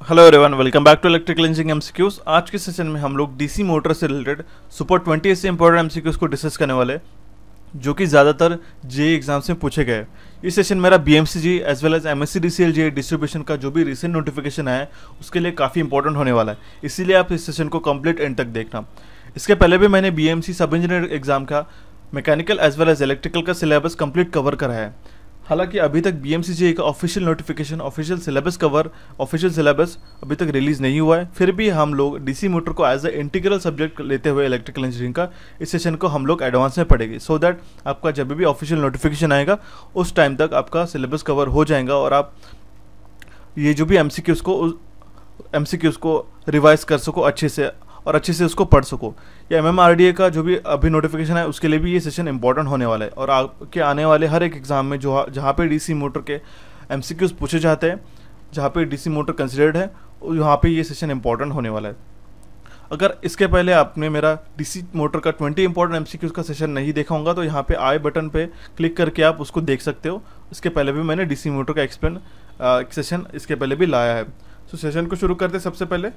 Hello everyone, welcome back to electrical engineering MCQs. आज के session में हम लोग डीसी मोटर से रिलेटेड सुपर 20 से इंपॉर्टेंट एमसीक्यूज को डिस्कस करने वाले, जो कि ज़्यादातर जेईई एग्जाम्स में पूछे गए। ये सेशन मेरा BMC JE as well as MSC JE distribution का जो भी रिसेंट नोटिफिकेशन है उसके लिए काफ़ी इंपॉर्टेंट होने वाला है, इसीलिए आप इस सेशन को कंप्लीट एंड तक देखना। इसके पहले भी मैंने बीएमसी सब इंजीनियर एग्जाम का mechanical as well as electrical का सिलेबस कंप्लीट कवर करा है। हालांकि अभी तक बीएमसीजे का official notification, official syllabus cover, official syllabus अभी तक रिलीज़ नहीं हुआ है, फिर भी हम लोग डीसी मोटर को एज ए इंटीग्रल सब्जेक्ट लेते हुए इलेक्ट्रिकल इंजीनियरिंग का इस सेशन को हम लोग एडवांस में पढ़ेंगे, सो दैट आपका जब भी ऑफिशियल नोटिफिकेशन आएगा उस टाइम तक आपका सिलेबस कवर हो जाएगा और आप ये जो भी एमसीक्यूज़ को रिवाइज कर सको अच्छे से और अच्छे से उसको पढ़ सको। या एमएमआरडीए का जो भी अभी नोटिफिकेशन है उसके लिए भी ये सेशन इंपॉर्टेंट होने वाला है और आपके आने वाले हर एक एग्जाम में जहाँ पे डीसी मोटर के एमसीक्यूज़ पूछे जाते हैं, जहाँ पे डीसी मोटर कंसिडर्ड है, वहाँ पे ये सेशन इंपॉर्टेंट होने वाला है। अगर इसके पहले आपने मेरा डीसी मोटर का 20 इंपॉर्टेंट एमसीक्यूज़ का सेशन नहीं देखा होगा तो यहाँ पे आई बटन पे क्लिक करके आप उसको देख सकते हो। इसके पहले भी मैंने डीसी मोटर का एक्सप्लेन सेशन इसके पहले भी लाया है। तो सेशन को शुरू करते सबसे पहले।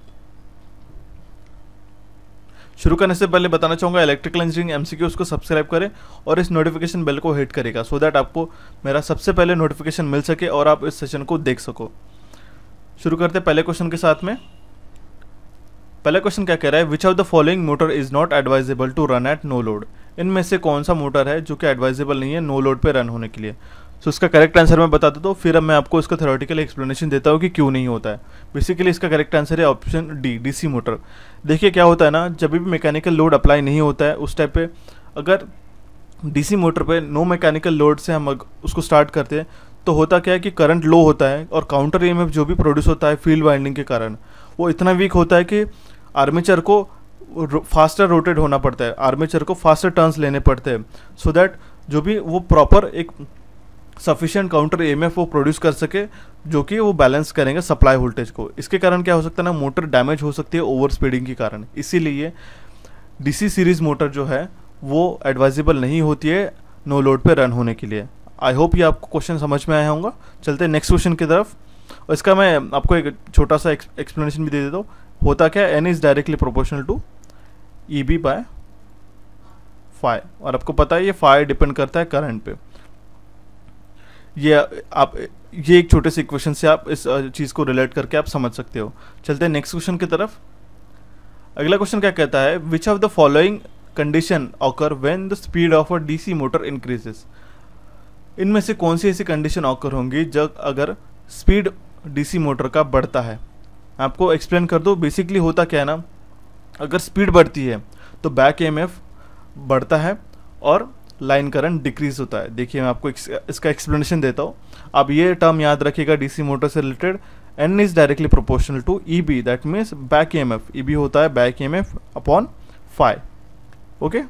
शुरू करने से पहले बताना चाहूँगा इलेक्ट्रिकल इंजीनियरिंग एमसीक्यूज़ को सब्सक्राइब करें और इस नोटिफिकेशन बेल को हिट करेगा, सो दैट आपको मेरा सबसे पहले नोटिफिकेशन मिल सके और आप इस सेशन को देख सको। शुरू करते पहले क्वेश्चन के साथ में। पहला क्वेश्चन क्या कह रहा है, which of the following motor is not advisable to run at no load. इनमें से कौन सा मोटर है जो कि एडवाइजेबल नहीं है नो लोड पे रन होने के लिए। सो इसका करेक्ट आंसर मैं बता देता हूँ, फिर अब मैं आपको इसका थ्योरेटिकल एक्सप्लेनेशन देता हूँ कि क्यों नहीं होता है। बेसिकली इसका करेक्ट आंसर है ऑप्शन डी, डीसी मोटर। देखिए क्या होता है ना, जब भी मैकेनिकल लोड अप्लाई नहीं होता है उस टाइप पे अगर डीसी मोटर पे नो मैकेनिकल लोड से हम उसको स्टार्ट करते हैं तो होता क्या है कि करंट लो होता है और काउंटर ईएमएफ जो भी प्रोड्यूस होता है फील्ड वाइंडिंग के कारण वो इतना वीक होता है कि आर्मेचर को फास्टर रोटेट होना पड़ता है, आर्मेचर को फास्टर टर्न्स लेने पड़ते हैं, सो दैट जो भी वो प्रॉपर एक सफिशिएंट काउंटर ईएमएफ वो प्रोड्यूस कर सके जो कि वो बैलेंस करेंगे सप्लाई वोल्टेज को। इसके कारण क्या हो सकता है ना, मोटर डैमेज हो सकती है ओवर स्पीडिंग के कारण। इसीलिए डीसी सीरीज मोटर जो है वो एडवाइजेबल नहीं होती है नो लोड पे रन होने के लिए। आई होप ये आपको क्वेश्चन समझ में आया होगा। चलते हैं नेक्स्ट क्वेश्चन की तरफ और इसका मैं आपको एक छोटा सा एक्सप्लेनेशन भी दे देता हूँ। होता क्या है, N is directly proportional to E B by phi, और आपको पता है ये फाई डिपेंड करता है करंट पे। ये एक छोटे से इक्वेशन से आप इस चीज़ को रिलेट करके आप समझ सकते हो। चलते हैं नेक्स्ट क्वेश्चन की तरफ। अगला क्वेश्चन क्या कहता है, which of the following condition occur when the speed of a DC motor increases. इनमें से कौन सी ऐसी कंडीशन ऑकर होंगी जब अगर स्पीड डीसी मोटर का बढ़ता है। आपको एक्सप्लेन कर दो। बेसिकली होता क्या है ना, अगर स्पीड बढ़ती है तो बैक ईएमएफ बढ़ता है और लाइन करंट डिक्रीज होता है। देखिए मैं आपको इसका एक्सप्लेनेशन देता हूँ। अब ये टर्म याद रखिएगा डीसी मोटर से related, N is directly proportional to E B, that means back EMF. E B होता है back EMF upon phi. Okay,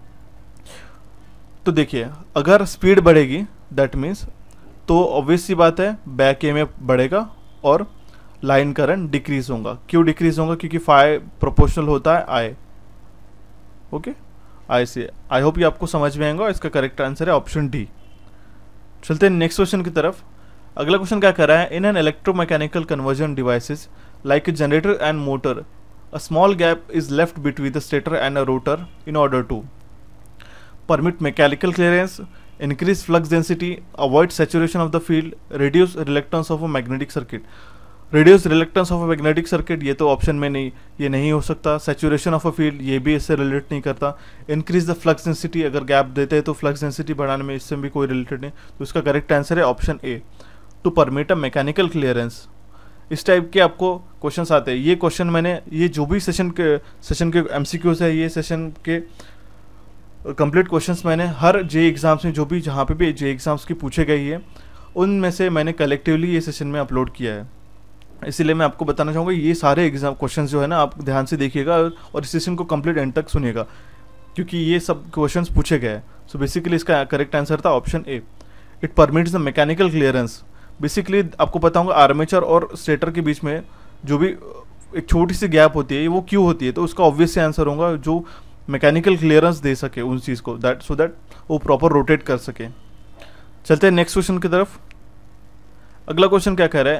तो देखिए अगर स्पीड बढ़ेगी दैट मीन्स तो ऑब्वियस सी बात है बैक ईएमएफ बढ़ेगा और लाइन करंट डिक्रीज होगा। क्यों डिक्रीज होगा, क्योंकि फाई प्रोपोर्शनल होता है आई। ओके, आई से। आई होप ये आपको समझ में आएगा। इसका करेक्ट आंसर है ऑप्शन डी। चलते हैं नेक्स्ट क्वेश्चन की तरफ। अगला क्वेश्चन क्या कर रहा है, in an electromechanical conversion devices like a generator and motor a small gap is left between the stator and a rotor in order to permit mechanical clearance, increase flux density, avoid saturation of the field, reduce reluctance of a magnetic circuit। reduce reluctance of a magnetic circuit ये तो option में नहीं, ये नहीं हो सकता। saturation of a field ये भी इससे रिलेट नहीं करता। increase the flux density, अगर गैप देते हैं तो फ्लक्स डेंसिटी बढ़ाने में इससे भी कोई रिलेटेड नहीं, तो इसका करेक्ट आंसर है option A, to permit a mechanical clearance. इस टाइप के आपको क्वेश्चंस आते हैं। ये क्वेश्चन मैंने ये जो भी सेशन के एमसीक्यूज है, ये सेशन के कंप्लीट क्वेश्चंस मैंने हर जेईई एग्जाम्स में जो भी जहाँ पे भी जेईई एग्जाम्स की पूछे गई है उनमें से मैंने कलेक्टिवली ये सेशन में अपलोड किया है। इसीलिए मैं आपको बताना चाहूँगा ये सारे एग्जाम क्वेश्चंस जो है ना आप ध्यान से देखिएगा और इस सेशन को कंप्लीट एंड तक सुनिएगा क्योंकि ये सब क्वेश्चंस पूछे गए हैं। सो बेसिकली इसका करेक्ट आंसर था option A, it permits the mechanical clearance. Basically आपको पता होगा आर्मेचर और स्टेटर के बीच में जो भी एक छोटी सी गैप होती है वो क्यों होती है, तो उसका ऑब्वियस आंसर होगा जो मैकेनिकल क्लियरेंस दे सके उन चीज़ को, दैट सो दैट वो प्रॉपर रोटेट कर सके। चलते हैं नेक्स्ट क्वेश्चन की तरफ। अगला क्वेश्चन क्या कह रहा है,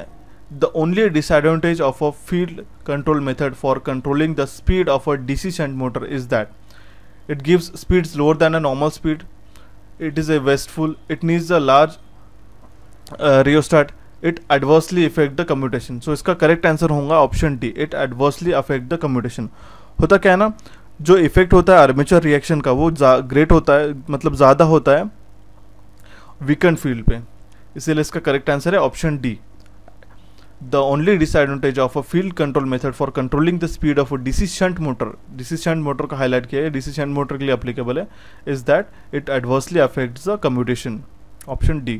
The only disadvantage of a field control method for controlling the speed of a DC shunt motor is that it gives speeds lower than a normal speed. It is a wasteful. It needs a large rheostat. It adversely affect the commutation. So इसका correct answer होगा option D, it adversely affect the commutation. होता क्या है ना, जो effect होता है armature reaction का वो ग्रेट होता है, मतलब ज़्यादा होता है वीकेंड फील्ड पे, इसीलिए इसका करेक्ट आंसर है option D. The only disadvantage of a field control method for controlling the speed of a DC shunt motor, DC shunt motor का हाईलाइट किया है, डीसी शंट मोटर के लिए एप्लीकेबल है, is that it adversely affects the commutation. Option D.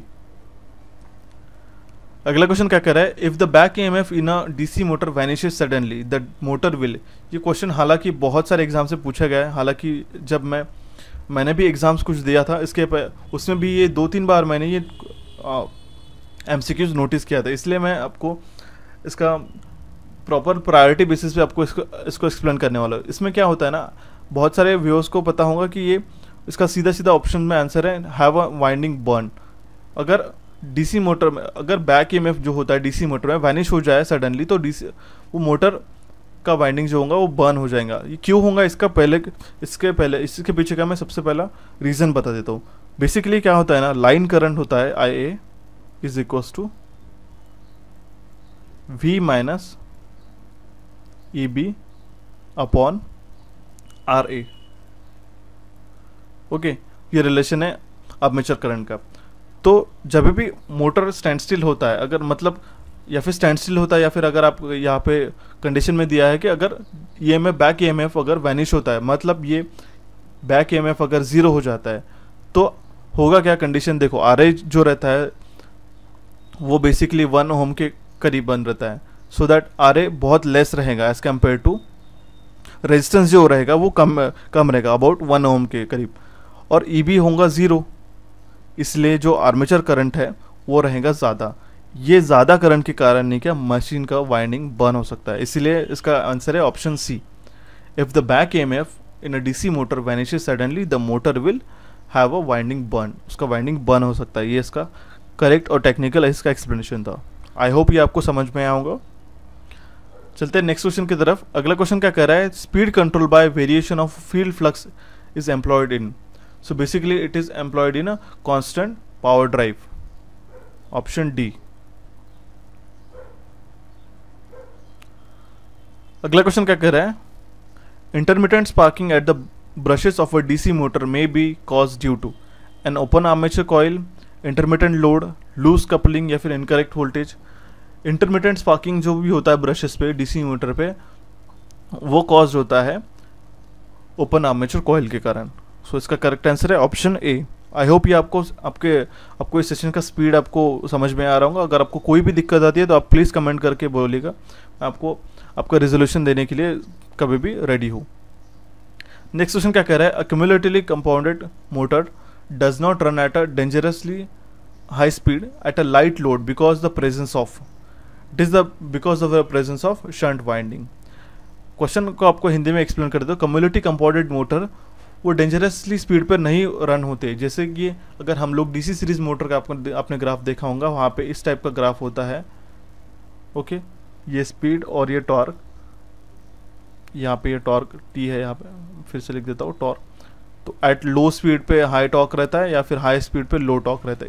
अगला question क्या कह रहा है, if the back EMF in a DC motor vanishes suddenly the motor will. ये क्वेश्चन हालांकि बहुत सारे एग्जाम से पूछा गया है, हालांकि जब मैंने भी एग्जाम्स कुछ दिया था इसके उसमें भी ये 2-3 बार मैंने ये एमसीक्यूज नोटिस किया था, इसलिए मैं आपको इसका प्रॉपर प्रायोरिटी बेसिस पे आपको इसको एक्सप्लेन करने वाला हूँ. इसमें क्या होता है ना, बहुत सारे व्यूअर्स को पता होगा कि ये इसका सीधा सीधा ऑप्शन में आंसर है हैव अ वाइंडिंग बर्न. अगर डीसी मोटर में अगर बैक ईएमएफ जो होता है डीसी मोटर में वैनिश हो जाए सडनली, तो डीसी वो मोटर का वाइंडिंग जो होगा वो बर्न हो जाएगा. ये क्यों होगा इसके पीछे का मैं सबसे पहला रीज़न बता देता हूँ. बेसिकली क्या होता है ना, लाइन करंट होता है IA is equals to V minus EB upon RA. Okay, ये रिलेशन है आर्मेचर करंट का. तो जब भी मोटर स्टैंड स्टिल होता है, अगर मतलब या फिर स्टैंड स्टिल होता है, या फिर अगर आप यहाँ पे कंडीशन में दिया है कि अगर ईएमएफ बैक ईएमएफ अगर वैनिश होता है, मतलब ये बैक ईएमएफ अगर 0 हो जाता है, तो होगा क्या कंडीशन देखो. RA जो रहता है वो बेसिकली 1 ओम के करीब बन रहता है, सो दैट RA बहुत लेस रहेगा एज कम्पेयर टू रेजिस्टेंस जो रहेगा वो कम रहेगा, अबाउट 1 ओम के करीब, और EB होगा 0, इसलिए जो आर्मेचर करंट है वो रहेगा ज़्यादा. ये ज़्यादा करंट के कारण नहीं क्या मशीन का वाइंडिंग बर्न हो सकता है, इसीलिए इसका आंसर है option C. If the back EMF in a DC motor vanishes suddenly the motor will have a winding burn. उसका वाइंडिंग बर्न हो सकता है. ये इसका करेक्ट और टेक्निकल इसका एक्सप्लेनेशन था. आई होप ये आपको समझ में आया होगा. चलते हैं नेक्स्ट क्वेश्चन की तरफ. अगला क्वेश्चन क्या कह रहा है, speed control by variation of field flux is employed in. So basically it is employed in a constant power drive. Option D. अगला क्वेश्चन क्या कह रहा है, intermittent sparking at the brushes of a DC motor may be caused due to an open armature coil, intermittent load, loose coupling या फिर incorrect voltage. intermittent sparking जो भी होता है ब्रशेस पे DC मोटर पे, वो कॉज होता है ओपन आर्मेचर कॉइल के कारण. सो इसका करेक्ट आंसर है ऑप्शन ए. आई होप ये आपको इस सेशन का स्पीड आपको समझ में आ रहा होगा. अगर आपको कोई भी दिक्कत आती है तो आप प्लीज़ कमेंट करके बोलिएगा, आपको आपका रिजोल्यूशन देने के लिए कभी भी रेडी हो. नेक्स्ट क्वेश्चन क्या कह रहा है, accumulatively compounded motor does not run at a dangerously high speed at a light load because the presence of because of the presence of shunt winding. Question को आपको हिंदी में एक्सप्लेन कर दो. कम्युलेटिव कंपाउंडेड मोटर वो dangerously speed पर नहीं run होते. जैसे कि अगर हम लोग डीसी सीरीज मोटर का आपने ग्राफ देखा होगा, वहाँ पे इस टाइप का ग्राफ होता है. ओके, ये स्पीड और ये टॉर्क, यहाँ पे ये टॉर्क टी है, यहाँ पे फिर से लिख देता हूँ टॉर्क. तो एट लो स्पीड पे हाई टॉर्क रहता है या फिर हाई स्पीड पे लो टॉर्क रहता है.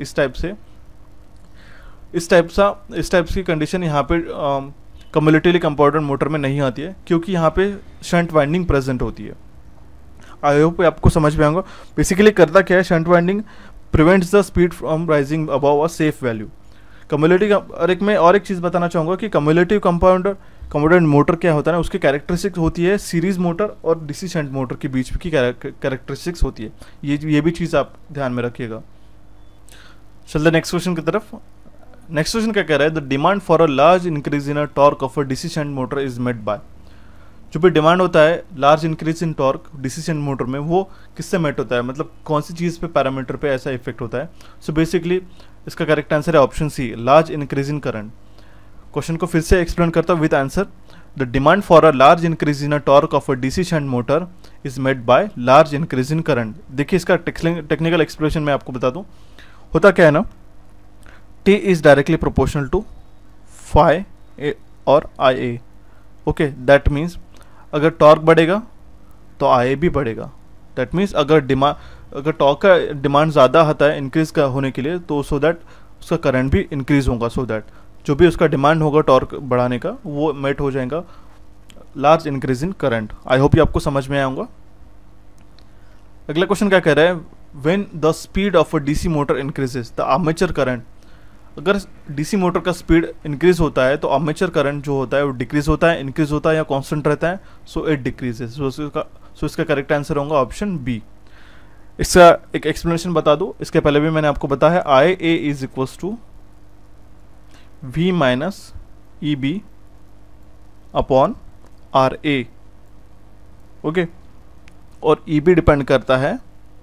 इस टाइप की कंडीशन यहाँ पे कम्युलेटिवली कंपाउंडेड मोटर में नहीं आती है, क्योंकि यहाँ पे शंट वाइंडिंग प्रेजेंट होती है. आई होप आपको समझ में आऊँगा. बेसिकली करता क्या है, shunt winding prevents the speed from rising above a safe value. Cumulative और एक चीज़ बताना चाहूँगा कि कम्युलेटिव कंपाउंडेड मोटर क्या होता है ना, उसकी कैरेक्टरिस्टिक्स होती है सीरीज मोटर और डीसी शंट मोटर के बीच की कैरेक्टरिस्टिक्स होती है. ये भी चीज़ आप ध्यान में रखिएगा. चलते नेक्स्ट क्वेश्चन की तरफ. नेक्स्ट क्वेश्चन क्या कह रहा है, the demand for a large increase in a torque of a DC shunt motor is met by. जो भी डिमांड होता है large increase in torque DC shunt motor में, वो किससे मेट होता है, मतलब कौन सी चीज़ पे पैरामीटर पे ऐसा इफेक्ट होता है. सो बेसिकली इसका करेक्ट आंसर है option C, large increase in current. Question को फिर से एक्सप्लेन करता हूँ with answer. The demand for a large increase in a torque of a DC shunt motor is met by large increase in current. देखिए इसका technical explanation मैं आपको बता दूँ. होता क्या है ना, T is directly proportional to phi और I A. Okay, that means अगर टॉर्क बढ़ेगा तो आई ए भी बढ़ेगा। दैट मीन्स अगर टॉर्क का डिमांड ज़्यादा आता है इंक्रीज का होने के लिए, तो सो दैट उसका करंट भी इंक्रीज होगा, सो दैट जो भी उसका डिमांड होगा टॉर्क बढ़ाने का वो मेट हो जाएगा large increase in current. I hope ये आपको समझ में आया होगा। अगला क्वेश्चन क्या कह रहा है, when the speed of a DC motor increases the armature current. अगर डीसी मोटर का स्पीड इंक्रीज होता है तो आर्मेचर करंट जो होता है वो डिक्रीज होता है, इंक्रीज होता है या कांस्टेंट रहता है, सो इट डिक्रीजेस। सो इसका करेक्ट आंसर होगा ऑप्शन बी। इसका एक एक्सप्लेनेशन बता दूं, इसके पहले भी मैंने आपको बताया I A is equals to V minus E B upon R A. Okay, और ई बी डिपेंड करता है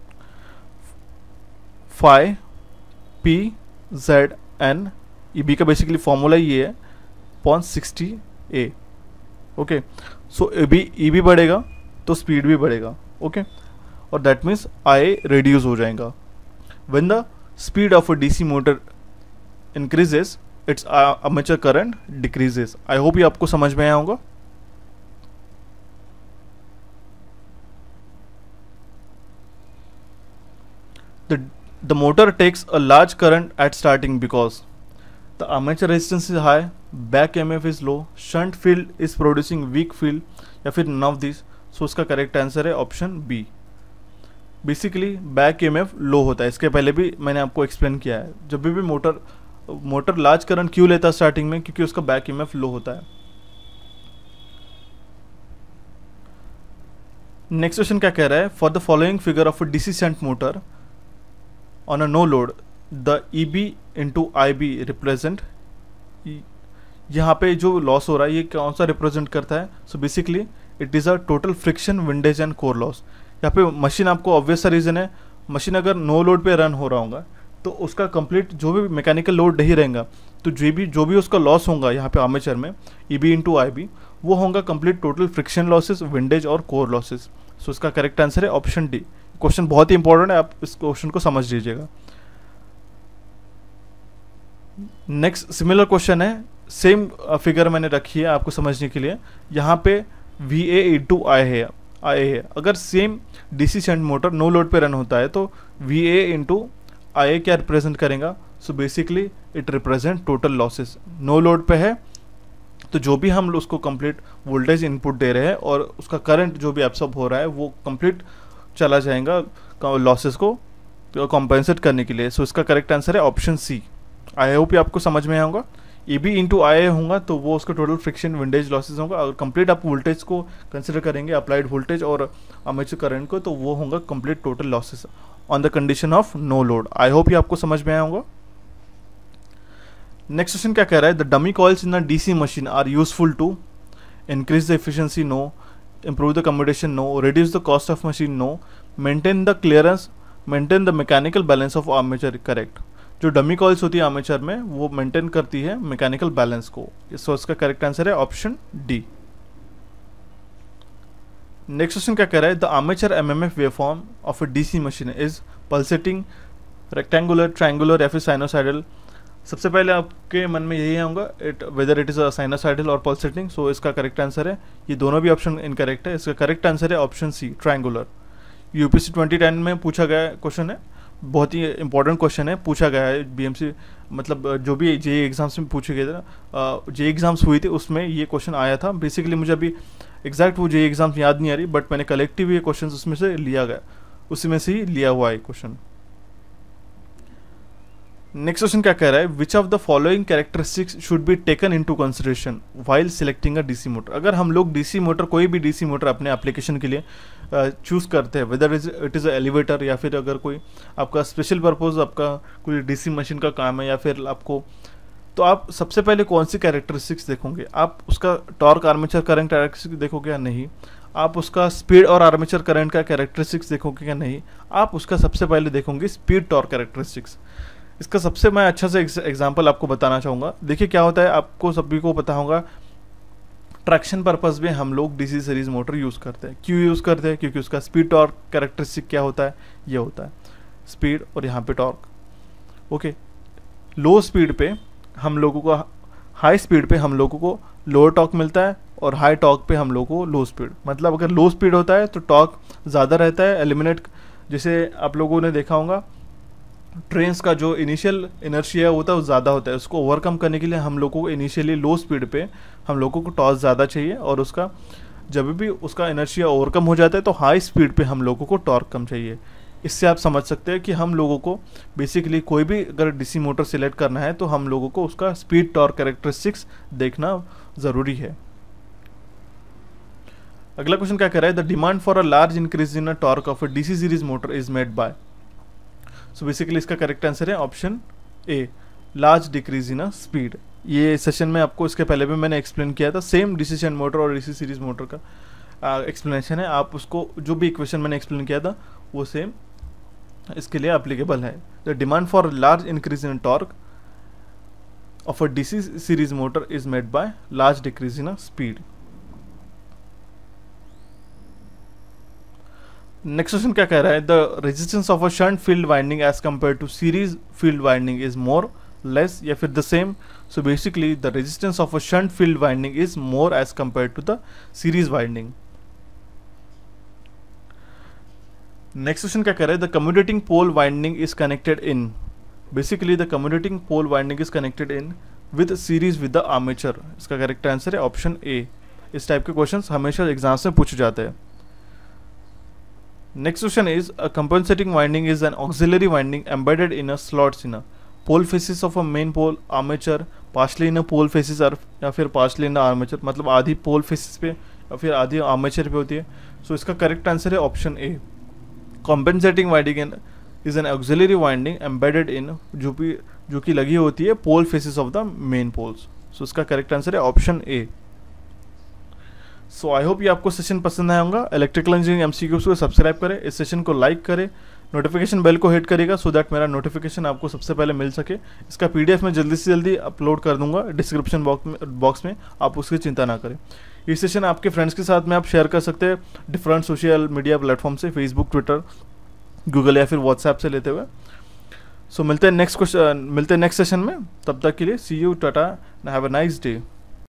phi P Z N. E B का बेसिकली फॉर्मूला ये है upon 60 A. Okay, so E B बढ़ेगा तो स्पीड भी बढ़ेगा। ओके, और दैट मीन्स आई रिड्यूस हो जाएगा। When the speed of a DC motor increases its armature current decreases. I hope ये आपको समझ में आया होगा। The motor takes a large current at starting because the armature resistance is high, back EMF is low, shunt field is producing weak field या फिर none of these। So उसका correct answer है option B. Basically back EMF low होता है, इसके पहले भी मैंने आपको एक्सप्लेन किया है। जब भी मोटर लार्ज करंट क्यों लेता है स्टार्टिंग में, क्योंकि उसका बैक EMF लो होता है। नेक्स्ट क्वेश्चन क्या कह रहा है, for the following figure of a DC shunt motor on a no load the EB into IB represent। यहाँ पे जो लॉस हो रहा है ये कौन सा रिप्रेजेंट करता है, so basically it is a total friction windage and core loss. यहाँ पे मशीन आपको ऑब्वियस सा रीज़न है, मशीन अगर नो लोड पे रन हो रहा होगा तो उसका कंप्लीट जो भी मैकेनिकल लोड नहीं रहेगा, तो जो भी उसका लॉस होगा यहाँ पे आर्मेचर में EB इंटू IB, वो होगा complete total friction losses, windage और कोर लॉसेस। सो इसका करेक्ट आंसर है ऑप्शन डी। क्वेश्चन बहुत ही इंपॉर्टेंट है, आप इस क्वेश्चन को समझ लीजिएगा। नेक्स्ट सिमिलर क्वेश्चन है, सेम फिगर मैंने रखी है आपको समझने के लिए। यहाँ पे वी ए इंटू आई है। अगर same DC shunt motor no load पे रन होता है तो वी ए इंटू आई ए क्या रिप्रेजेंट करेगा, so basically it represent total losses. No load पे है तो जो भी हम उसको कंप्लीट वोल्टेज इनपुट दे रहे हैं और उसका करंट जो भी एब्सॉर्ब हो रहा है वो कंप्लीट चला जाएगा लॉसेस को कॉम्पेंसेट करने के लिए। सो इसका करेक्ट आंसर है ऑप्शन सी। आई होप ये आपको समझ में आऊँगा। ई बी इंटू आई ए होगा तो वो उसका टोटल फ्रिक्शन विंडेज लॉसेस होगा। अगर कंप्लीट आप वोल्टेज को कंसिडर करेंगे, अप्लाइड वोल्टेज और आर्मेचर करंट को, तो वो होगा complete total losses on the condition of no load. I hope ये आपको समझ में आया होगा। नेक्स्ट क्वेश्चन क्या कह रहा है, the dummy coils in the DC machine are useful to increase the efficiency, no, improve the commutation, no, reduce the cost of machine, no, maintain the clearance, maintain the mechanical balance of armature, correct। जो dummy coils होती है armature में वो maintain करती है mechanical balance को। So इसका correct answer है ऑप्शन डी। नेक्स्ट क्वेश्चन क्या कह रहा है, the armature MMF waveform of a DC machine is pulsating, rectangular, triangular या फिर साइनोसाइडल। सबसे पहले आपके मन में यही आऊँगा whether it is a sinusoidal और पल्सेटिंग। सो इसका करेक्ट आंसर है, ये दोनों भी ऑप्शन इनकरेक्ट है। इसका करेक्ट आंसर है ऑप्शन सी, ट्रायंगुलर। यूपीएससी 2010 में पूछा गया क्वेश्चन है, बहुत ही इंपॉर्टेंट क्वेश्चन है, पूछा गया है बीएमसी, मतलब जो भी जेईई एग्जाम्स में पूछे गए थे ना, जेईई एग्जाम्स हुई थी उसमें ये क्वेश्चन आया था। बेसिकली मुझे अभी एग्जैक्ट वो जेईई एग्जाम्स याद नहीं आ रही, बट मैंने कलेक्टिव ये क्वेश्चन उसमें से लिया गया, उसी में से ही लिया हुआ है क्वेश्चन। नेक्स्ट क्वेश्चन क्या कह रहा है, which of the following characteristics should be taken into consideration while selecting a DC motor. अगर हम लोग डीसी मोटर, कोई भी डीसी मोटर अपने एप्लीकेशन के लिए चूज़ करते हैं, वेदर इट इज़ एलिवेटर या फिर अगर कोई आपका स्पेशल पर्पज़, आपका कोई डीसी मशीन का काम है या फिर आपको, तो आप सबसे पहले कौन सी कैरेक्टरिस्टिक्स देखोगे? आप उसका टॉर्क आर्मेचर करंट कैरेक्टरिस्टिक्स देखोगे या नहीं? आप उसका स्पीड और आर्मेचर करंट का कैरेक्टरिस्टिक्स देखोगे या नहीं? आप उसका सबसे पहले देखोगे स्पीड टॉर्क कैरेक्टरिस्टिक्स। इसका सबसे मैं अच्छा से एग्जांपल आपको बताना चाहूँगा। देखिए क्या होता है, आपको सभी को पता होगा, ट्रैक्शन पर्पस में हम लोग डीसी सीरीज मोटर यूज़ करते हैं। क्यों यूज़ करते हैं? क्योंकि उसका स्पीड टॉर्क कैरेक्टरिस्टिक क्या होता है, ये होता है स्पीड और यहाँ पे टॉर्क। ओके, लो स्पीड पे हम लोगों को हाई स्पीड पे हम लोगों को लोअर टॉर्क मिलता है और हाई टॉर्क पे हम लोगों को लो स्पीड। मतलब अगर लो स्पीड होता है तो टॉर्क ज़्यादा रहता है, एलिमिनेट, जैसे आप लोगों ने देखा होगा ट्रेन्स का जो इनिशियल इनर्शिया होता है वो ज़्यादा होता है, उसको ओवरकम करने के लिए हम लोगों को इनिशियली लो स्पीड पे हम लोगों को टॉर्क ज़्यादा चाहिए, और उसका जब भी उसका इनर्शिया ओवरकम हो जाता है तो हाई स्पीड पे हम लोगों को टॉर्क कम चाहिए। इससे आप समझ सकते हैं कि हम लोगों को बेसिकली कोई भी अगर डीसी मोटर सिलेक्ट करना है तो हम लोगों को उसका स्पीड टॉर्क कैरेक्टरिस्टिक्स देखना ज़रूरी है। अगला क्वेश्चन क्या कह रहा है, the demand for a large increase in a torque of a DC series motor is made by. So basically इसका करेक्ट आंसर है option A, large decrease in a speed. ये सेशन में आपको इसके पहले भी मैंने एक्सप्लेन किया था, सेम डीसी शंट मोटर और डीसी सीरीज मोटर का एक्सप्लेनेशन है। आप उसको जो भी इक्वेशन मैंने एक्सप्लेन किया था वो सेम इसके लिए एप्लीकेबल है। The demand for large increase in torque of a DC series motor is made by large decrease in a speed. Next question क्या कह रहा है, the resistance of a shunt field winding as compare to series field winding is more, less या फिर the same. So basically the resistance of a shunt field winding is more as compare to the series winding. Next question क्या कह रहा है, the commutating pole winding is connected in. Basically the commutating pole winding is connected in with series with the armature. इसका correct answer है option A. इस type के questions हमेशा exams में पूछे जाते हैं। Next question is, a compensating winding is an auxiliary winding embedded in a slots in a pole faces of a main pole armature, partially in a pole faces or या फिर partially in the armature, मतलब आधी pole faces पे या फिर आधी armature पे होती है। So इसका correct answer है option A, compensating winding is an auxiliary winding embedded in, जो कि लगी होती है pole faces of the main poles। So इसका correct answer है option A। So I hope ये आपको सेशन पसंद आया होगा। इलेक्ट्रिकल इंजीनियरिंग एमसीक्यूज को सब्सक्राइब करें, इस सेशन को लाइक करें, नोटिफिकेशन बेल को हिट करेगा सो दैट मेरा नोटिफिकेशन आपको सबसे पहले मिल सके। इसका पीडीएफ मैं जल्दी से जल्दी अपलोड कर दूंगा डिस्क्रिप्शन बॉक्स में, आप उसकी चिंता ना करें। ये सेशन आपके फ्रेंड्स के साथ में आप शेयर कर सकते हैं डिफरेंट सोशल मीडिया प्लेटफॉर्म से, फेसबुक, ट्विटर, गूगल या फिर व्हाट्सएप से लेते हुए। सो मिलते हैं नेक्स्ट सेशन में, तब तक के लिए see you, tata, have a nice day.